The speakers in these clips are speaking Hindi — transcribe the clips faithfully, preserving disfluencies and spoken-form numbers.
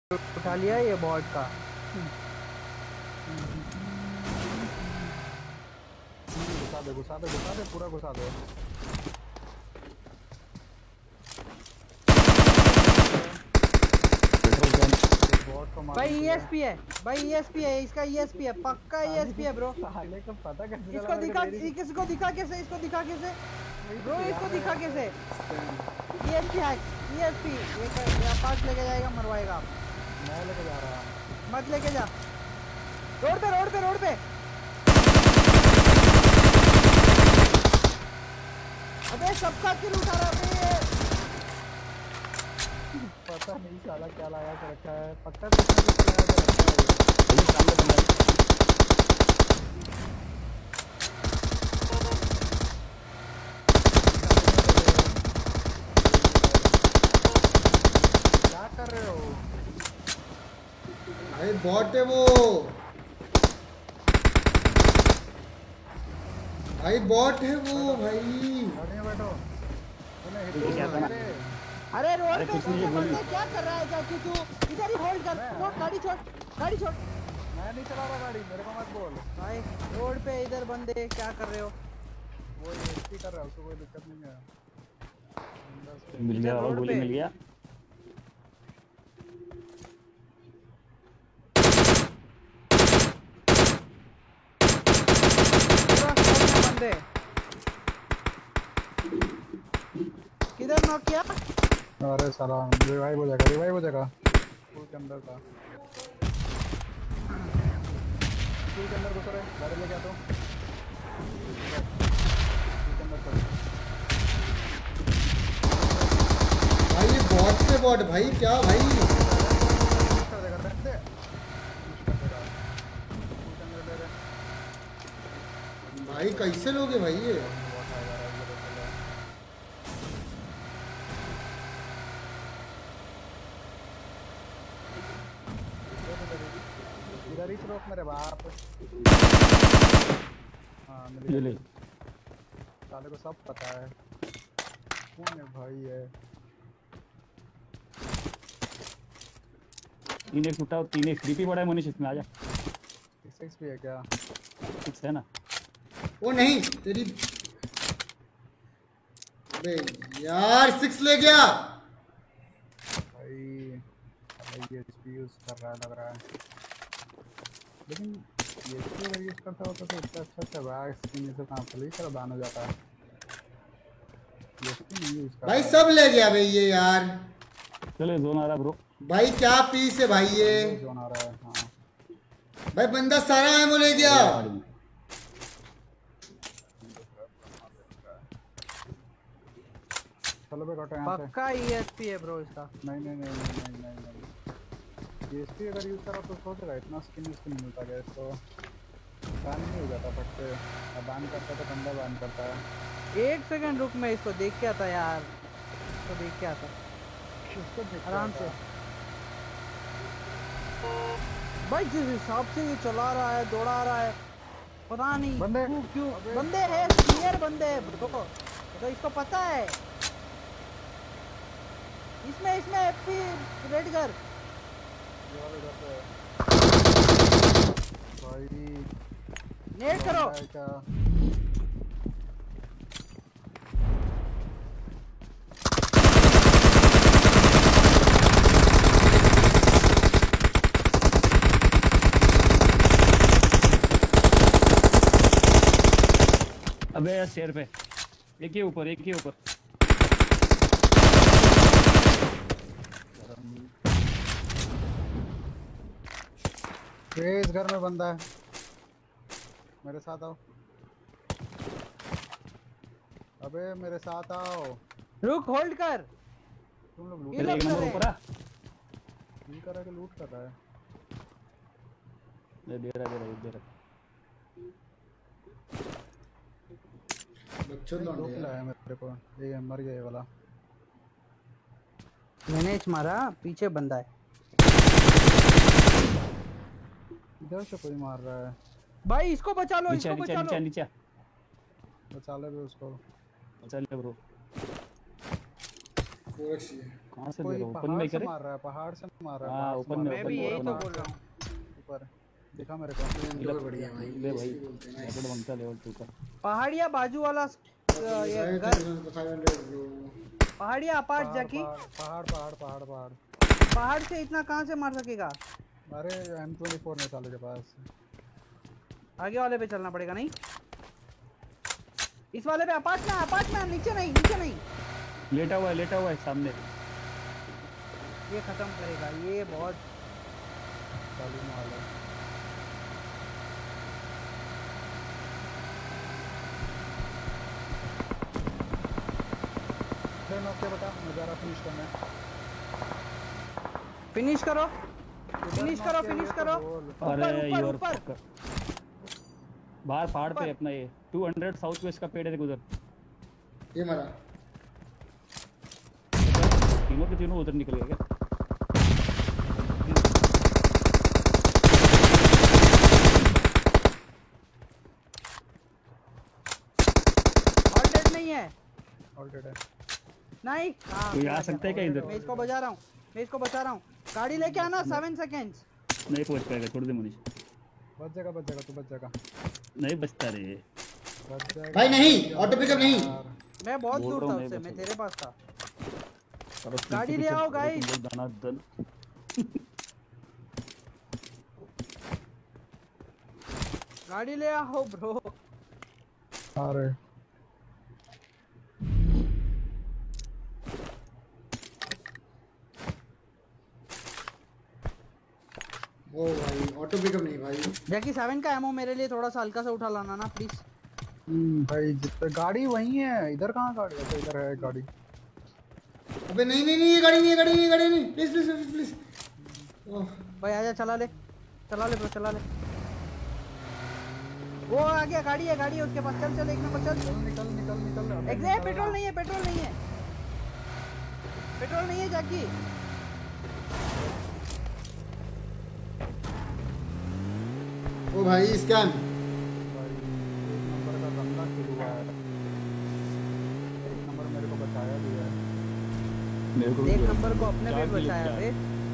उठा लिया ये बॉट का। घुसा दे घुसा दे घुसा दे पूरा घुसा दे। भाई ईएसपी है, भाई ईएसपी है, इसका ईएसपी है, पक्का ईएसपी है ब्रो। साले को पता कैसे चला? इसको दिखा, इसको दिखा कैसे, इसको दिखा कैसे ब्रो, इसको दिखा कैसे? ईएसपी है, ईएसपी ये पास लेके जाएगा, मरवाएगा। मैं लेके जा रहा हूँ, मत लेके जा। रोड पे रोड पे रोड पे। अबे सबका किल उठा रहा है। पता नहीं साला क्या लाया कर रखा है, पक्का कुछ ना कुछ लाया कर रखा है। क्या कर रहे हो भाई? बॉट है वो भाई, बॉट है वो भाई। बैठो। अरे रोड पे बंदे क्या कर रहा है? जाके तू इधर ही होल्ड कर, छोड़ गाड़ी, छोड़ गाड़ी, छोड़। मैं नहीं चला रहा गाड़ी, मेरे को मत बोल भाई। रोड पे इधर बंदे क्या कर रहे हो? वो एसपी कर रहा है, उसको कोई दिक्कत नहीं है। मिल गया, और गोली मिल गया। बंदे किधर नॉक किया? अरे साला रिवाइव हो जाएगा, रिवाइव हो जाएगा। स्कूल के अंदर था, स्कूल के अंदर घुस रहे, गाड़ी लेके आता हूँ। स्कूल के अंदर चल भाई ये बॉट पे बॉट भाई, क्या भाई? कर देगा, रख दे। भाई कैसे लोगे भाई ये? इधर ही रोक मेरे बाप। हाँ ये ले। साले को सब पता है कौन है भाई है। तीन एक टूटा, तीन एक डीपी बड़ा है मनीष, इसमें आ जा। सिक्स भी है क्या? सिक्स है ना? वो नहीं तेरी, अबे यार सिक्स ले गया भाई। ये एचपी यूज कर रहा है लग रहा है, लेकिन ये अगर यूज करता होता तो इसका अच्छा अच्छा बैग स्किन से काम चल ही कर बैन हो जाता है। ये नहीं यूज कर भाई, सब ले गया भाई ये यार। चले जोन आ रहा ब्रो भाई क्या पीस है भाई ये? जोन आ रहा है। हाँ भाई बंदा सारा एमो ले गया। चलो बे कटो यहाँ से। पक्का ईएसपी है ब्रो इसका। नहीं नहीं नहीं नहीं नहीं नहीं नहीं ईएसपी अगर यूज करा तो सोचेगा इतना स्किन इसको नहीं मिलता गया, इसको बैन नहीं हो जाता फट से। अब बैन करता तो बंदा बैन करता है। एक सेकंड रुक, मैं इसको देख के आता यार, इसको देख के आता आराम से। भाई जिस हिसाब से ये चला रहा है, दौड़ा रहा है, पता नहीं बंदे क्यों क्यों बंदे हैं, सीनियर बंदे हैं ब्रो, तो इसको पता है। इसमें इसमें एफपी रेड कर भाई, नेट करो। अबे यार शेर पे एक ही ऊपर, एक ही ऊपर। इस घर में बंदा है, मेरे साथ आओ। अबे मेरे साथ आओ। रुक, होल्ड कर। तुम लोग लूट एक नंबर ऊपर आ। लूट कर रहा है, लूट कर रहा है। दे दे रहा दे रहा दे रहा। बच्चों लौंडे लूट लाया मेरे को, ये मर गया ये वाला। मैंने मारा, पीछे बंदा है। इधर से कोई मार रहा है भाई, इसको बचा लो, नीचे इसको नीचे बचा नीचे लो। नीचे बचा ले भी उसको। बचा ले ब्रो। फोर एक्स चाहिए। कहां से दे कोई रहा हूं? ओपन पहाड़ में से करे। मार रहा है, पहाड़ से मार रहा है, हाँ, पहाड़ से ओपन मार में, रहा है। मैं भी यही तो ओपन बोल रहा हूँ। ऊपर दिखा मेरे को। लेवल बढ़िया भाई, ले भाई ईएसपी बोलते हैं रैपिड नाइस। बनता लेवल टू का। पहाड़िया बाजू वाला अ, ये घर फाइव हंड्रेड ब्रो। पहाड़िया अपार्ट पहाड़ जाकी पहाड़ पहाड़ पहाड़ पहाड़ पहाड़। पहाड़ से इतना कहाँ से मार सकेगा? अरे एम ट्वेंटी फोर में साले के पास। आगे वाले पे चलना पड़ेगा। नहीं इस वाले पे अपार्ट में अपार्ट में नीचे नहीं नीचे नहीं। लेटा हुआ है लेटा हुआ है सामने। ये खत्म करेगा, ये बहुत चालू माल है। फिर मैं क्या बता, मैं जा रहा फिनिश करने। फिनिश करो इधर फिनिश knock करो किया फिनिश ये तो करो। बोल। अरे ऊपर योर ऊपर बाहर पहाड़ पे ऊपर। अपना ये टू हंड्रेड साउथ वेस्ट का पेड़ है उधर। ये मरा। तीनों के तीनों उधर निकल गए क्या? और डेड नहीं है। ऑल्टेड है। नहीं हाँ, कोई आ गया, सकता है क्या गया। इधर? मैं इसको बचा रहा हूँ मैं इसको बचा रहा हूँ। गाड़ी लेके आना सेवन सेकेंड्स। नहीं पहुंच पाएगा, छोड़ दे मुनीष। बच जाएगा बच जाएगा तू बच जाएगा नहीं बचता रे। बच जाएगा। भाई नहीं, ऑटो पिकअप नहीं। यार, मैं बहुत बोल दूर रहा था हूँ, उससे, नहीं मैं बचेगा। तेरे पास था। चलो गाड़ी ले आओ, guys। दाना दल। गाड़ी ले आओ ब्रो। अरे ओ भाई ऑटो पिकअप नहीं भाई। जैकी सेवन का एमओ मेरे लिए थोड़ा सा हल्का सा उठा लाना ना प्लीज। हम्म, भाई जितना गाड़ी वही है। इधर कहाँ गाड़ी? अच्छा इधर है गाड़ी। अबे नहीं नहीं नहीं, ये गाड़ी नहीं है, गाड़ी नहीं है, गाड़ी नहीं। Please please please please. ओह भाई आजा, चला ले चला ले ब्रो चला ले। वो आ गया, गाड़ी है गाड़ी है उसके पास। चल चल एक नंबर चल। चल निकल निकल निकल अबे एग्जैक्ट निकल पेट्रोल ना। नहीं है पेट्रोल नहीं है पेट्रोल नहीं है जैकी। ओ भाई स्कैम। भाई एक नंबर का बंदा किल हुआ है। एक नंबर मेरे को बचाया भी है। मेरे को भी एक दो। नंबर को अपने चार भी किलो बचाया क्या? बे।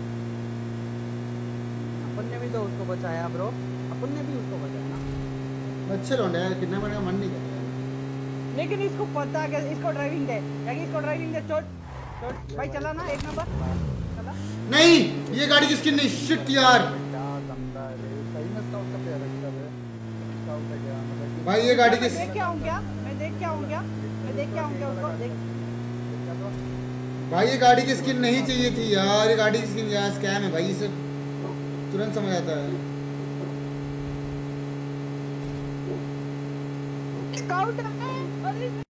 अपन ने भी तो उसको बचाया ब्रो, अपन ने भी उसको बचाया ना। अच्छे लौंडे यार, कितना बड़ा मन नहीं कर रहा। लेकिन इसको पता है कि इसको ड्राइविंग दे, जैकी इसको ड्राइविंग दे। छोड़ छोड़ भाई, चला ना एक नंबर चला। नहीं, ये गाड़ी की स्किन नहीं। शिट यार क्या गंदा है रे। सही में स्काउट का प्लेयर है क्या बे? स्काउट है क्या? मतलब कि- भाई ये गाड़ी की मैं देख के आऊं क्या मैं देख के आऊं क्या मैं देख के आऊं क्या उसको देख। क्या तो? भाई ये गाड़ी की स्किन नहीं चाहिए थी यार। ये गाड़ी की स्किन यार स्कैम है भाई, इसे तुरंत समझ आता है। स्काउट है अरे